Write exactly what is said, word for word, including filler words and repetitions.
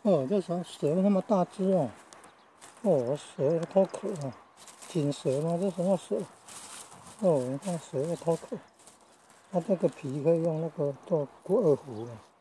哦，这啥蛇那么大只哦？哦，蛇好可啊！锦蛇吗？这什么蛇？哦，你看蛇的头壳，它这个皮可以用那个做过二胡啊。